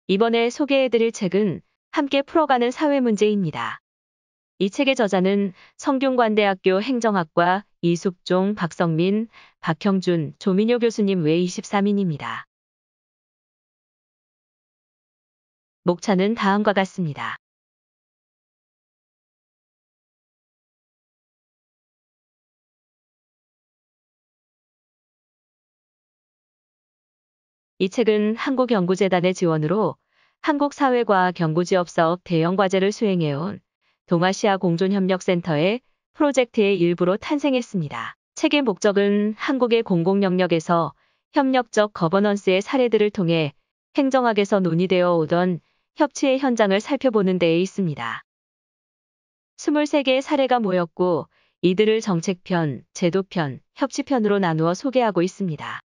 이번에 소개해드릴 책은 함께 풀어가는 사회 문제입니다. 이 책의 저자는 성균관대학교 행정학과 이숙종, 박성민, 박형준, 조민효 교수님 외 23인입니다. 목차는 다음과 같습니다. 이 책은 한국연구재단의 지원으로 한국사회과학연구지업사업 대형과제를 수행해온 동아시아 공존협력센터의 프로젝트의 일부로 탄생했습니다. 책의 목적은 한국의 공공영역에서 협력적 거버넌스의 사례들을 통해 행정학에서 논의되어 오던 협치의 현장을 살펴보는 데에 있습니다. 23개의 사례가 모였고 이들을 정책편, 제도편, 협치편으로 나누어 소개하고 있습니다.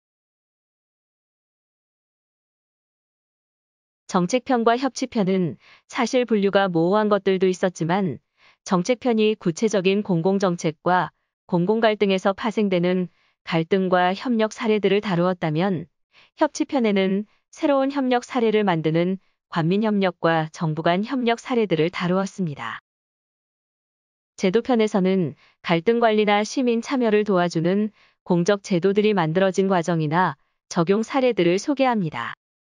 정책편과 협치편은 사실 분류가 모호한 것들도 있었지만 정책편이 구체적인 공공정책과 공공갈등에서 파생되는 갈등과 협력 사례들을 다루었다면 협치편에는 새로운 협력 사례를 만드는 관민협력과 정부 간 협력 사례들을 다루었습니다. 제도편에서는 갈등 관리나 시민 참여를 도와주는 공적 제도들이 만들어진 과정이나 적용 사례들을 소개합니다.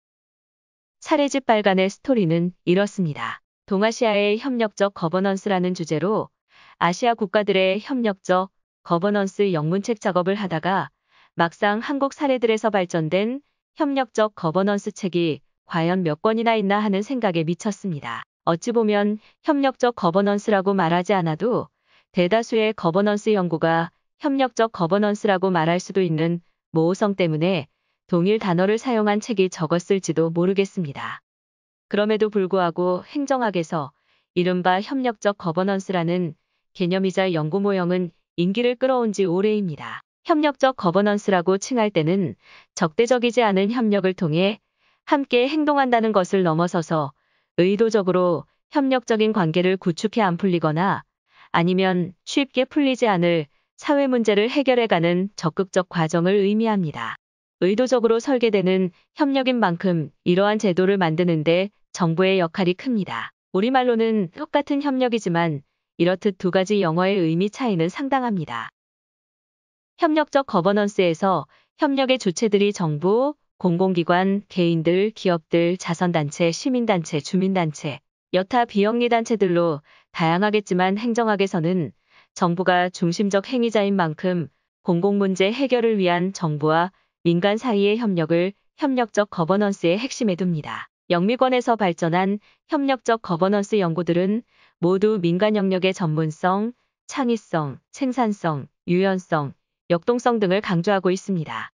사례집 발간의 스토리는 이렇습니다. 동아시아의 협력적 거버넌스라는 주제로 아시아 국가들의 협력적 거버넌스 영문책 작업을 하다가 막상 한국 사례들에서 발전된 협력적 거버넌스 책이 과연 몇 권이나 있나 하는 생각에 미쳤습니다. 어찌 보면 협력적 거버넌스라고 말하지 않아도 대다수의 거버넌스 연구가 협력적 거버넌스라고 말할 수도 있는 모호성 때문에 동일 단어를 사용한 책이 적었을지도 모르겠습니다. 그럼에도 불구하고 행정학에서 이른바 협력적 거버넌스라는 개념이자 연구 모형은 인기를 끌어온 지 오래입니다. 협력적 거버넌스라고 칭할 때는 적대적이지 않은 협력을 통해 함께 행동한다는 것을 넘어서서 의도적으로 협력적인 관계를 구축해 안 풀리거나 아니면 쉽게 풀리지 않을 사회 문제를 해결해가는 적극적 과정을 의미합니다. 의도적으로 설계되는 협력인 만큼 이러한 제도를 만드는데 정부의 역할이 큽니다. 우리말로는 똑같은 협력이지만 이렇듯 두 가지 영어의 의미 차이는 상당합니다. 협력적 거버넌스에서 협력의 주체들이 정부, 공공기관, 개인들, 기업들, 자선단체, 시민단체, 주민단체, 여타 비영리단체들로 다양하겠지만 행정학에서는 정부가 중심적 행위자인 만큼 공공문제 해결을 위한 정부와 민간 사이의 협력을 협력적 거버넌스의 핵심에 둡니다. 영미권에서 발전한 협력적 거버넌스 연구들은 모두 민간 영역의 전문성, 창의성, 생산성, 유연성, 역동성 등을 강조하고 있습니다.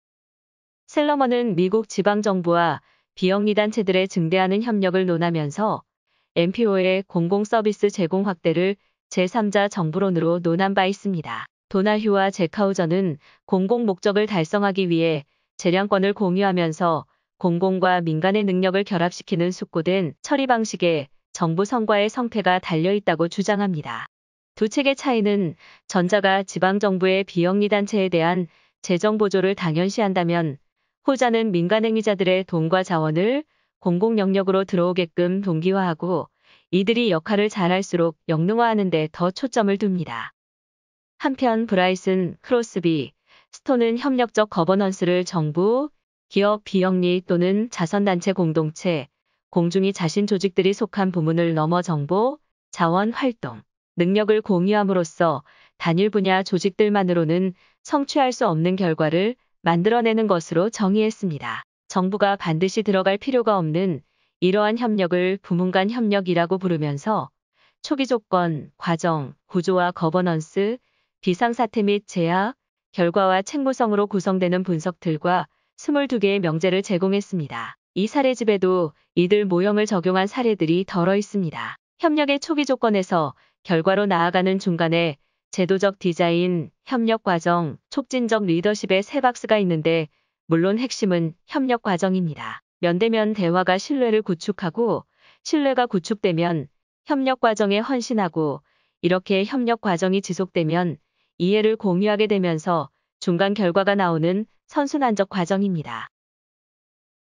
셀러먼은 미국 지방정부와 비영리단체들의 증대하는 협력을 논하면서 NPO의 공공서비스 제공 확대를 제3자 정부론으로 논한 바 있습니다. 도나휴와 제카우저는 공공 목적을 달성하기 위해 재량권을 공유하면서 공공과 민간의 능력을 결합시키는 숙고된 처리 방식에 정부 성과의 성패가 달려있다고 주장합니다. 두 책의 차이는 전자가 지방정부의 비영리단체에 대한 재정 보조를 당연시한다면 후자는 민간행위자들의 돈과 자원을 공공 영역으로 들어오게끔 동기화하고 이들이 역할을 잘할수록 영능화하는 데 더 초점을 둡니다. 한편 브라이슨, 크로스비, 스톤은 협력적 거버넌스를 정부, 기업, 비영리 또는 자선단체 공동체, 공중이 자신 조직들이 속한 부문을 넘어 정보, 자원, 활동, 능력을 공유함으로써 단일 분야 조직들만으로는 성취할 수 없는 결과를 만들어내는 것으로 정의했습니다. 정부가 반드시 들어갈 필요가 없는 이러한 협력을 부문 간 협력이라고 부르면서 초기 조건, 과정, 구조와 거버넌스, 비상사태 및 제약, 결과와 책무성으로 구성되는 분석들과 22개의 명제를 제공했습니다. 이 사례집에도 이들 모형을 적용한 사례들이 덜어 있습니다. 협력의 초기 조건에서 결과로 나아가는 중간에 제도적 디자인, 협력 과정, 촉진적 리더십의 세 박스가 있는데 물론 핵심은 협력 과정입니다. 면대면 대화가 신뢰를 구축하고 신뢰가 구축되면 협력 과정에 헌신하고 이렇게 협력 과정이 지속되면 이해를 공유하게 되면서 중간 결과가 나오는 선순환적 과정입니다.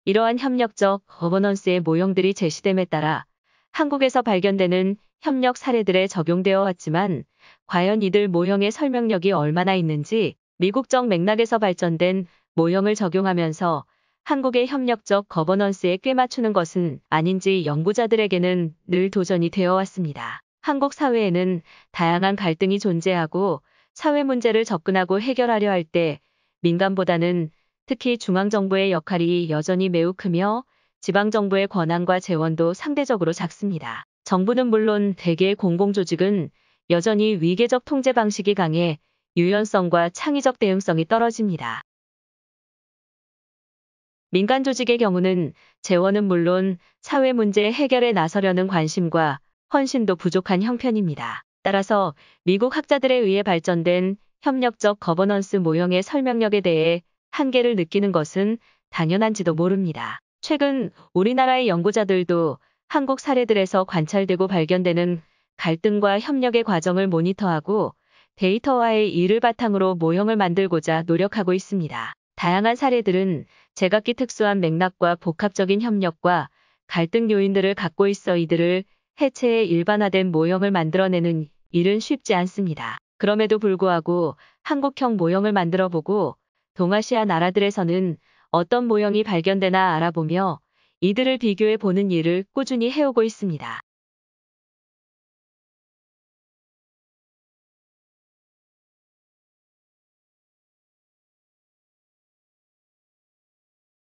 이러한 협력적 거버넌스의 모형들이 제시됨에 따라 한국에서 발견되는 협력 사례들에 적용되어 왔지만 과연 이들 모형의 설명력이 얼마나 있는지 미국적 맥락에서 발전된 모형을 적용하면서 한국의 협력적 거버넌스에 꿰맞추는 것은 아닌지 연구자들에게는 늘 도전이 되어 왔습니다. 한국 사회에는 다양한 갈등이 존재하고 사회 문제를 접근하고 해결하려 할 때 민간보다는 특히 중앙정부의 역할이 여전히 매우 크며 지방정부의 권한과 재원도 상대적으로 작습니다. 정부는 물론 대개의 공공조직은 여전히 위계적 통제 방식이 강해 유연성과 창의적 대응성이 떨어집니다. 민간 조직의 경우는 재원은 물론 사회 문제 해결에 나서려는 관심과 헌신도 부족한 형편입니다. 따라서 미국 학자들에 의해 발전된 협력적 거버넌스 모형의 설명력에 대해 한계를 느끼는 것은 당연한지도 모릅니다. 최근 우리나라의 연구자들도 한국 사례들에서 관찰되고 발견되는 갈등과 협력의 과정을 모니터하고 데이터와의 이를 바탕으로 모형을 만들고자 노력하고 있습니다. 다양한 사례들은 제각기 특수한 맥락과 복합적인 협력과 갈등 요인들을 갖고 있어 이들을 해체해 일반화된 모형을 만들어내는 일은 쉽지 않습니다. 그럼에도 불구하고 한국형 모형을 만들어보고 동아시아 나라들에서는 어떤 모형이 발견되나 알아보며 이들을 비교해 보는 일을 꾸준히 해오고 있습니다.